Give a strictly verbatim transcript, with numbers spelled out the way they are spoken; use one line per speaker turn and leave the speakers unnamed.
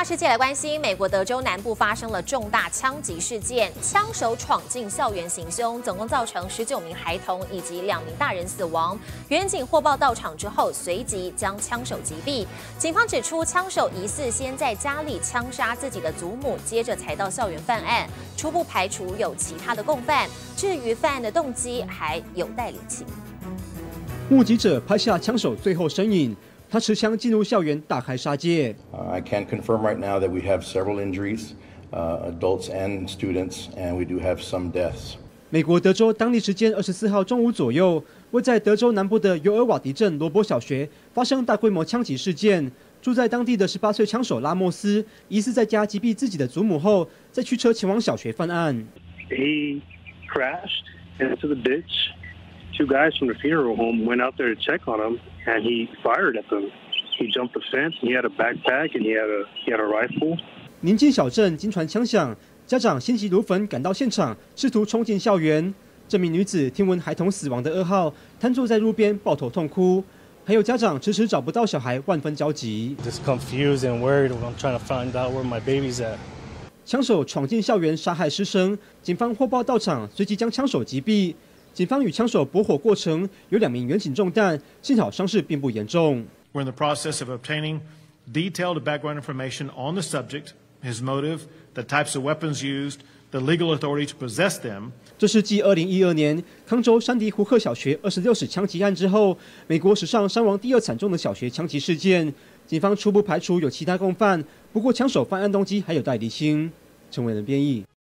世界来关心，美国德州南部发生了重大枪击事件，枪手闯进校园行凶，总共造成十九名孩童以及两名大人死亡。远警获报到场之后，随即将枪手击毙。警方指出，枪手疑似先在家里枪杀自己的祖母，接着才到校园犯案，初步排除有其他的共犯。至于犯案的动机，还有待厘清。
目击者拍下枪手最后身影。 他持枪进入校园，大开杀戒。
Uh, I can confirm right now that we have several injuries, uh, adults and students, and we do have some deaths.
美国德州当地时间二十四号中午左右，位在德州南部的尤尔瓦迪镇罗伯小学发生大规模枪击事件。住在当地的十八岁枪手拉莫斯，疑似在家击毙自己的祖母后，再驱车前往小学犯案。
He crashed into the ditch. Two guys from the funeral home went out there to check on him, and he fired at them. He jumped the fence. And he had a backpack, and he had a he had a rifle.
宁静小镇经传枪响，家长心急如焚赶到现场，试图冲进校园。这名女子听闻孩童死亡的噩耗，瘫坐在路边抱头痛哭。还有家长迟迟找不到小孩，万分焦急。
Just confused and worried. I'm trying to find out where my baby's at.
枪手闯进校园杀害师生，警方获报到场，随即将枪手击毙。 警方与枪手搏火过程，有两名远警中弹，幸好伤势并不严重。
We're in the process of obtaining detailed background information on the subject, his motive, the types of weapons used, the legal authority to possess them.
这是继二零一二年康州山迪胡克小学二十六起枪击案之后，美国史上伤亡第二惨重的小学枪击事件。警方初步排除有其他共犯，不过枪手犯案动机还有待厘清。陈伟仁编译。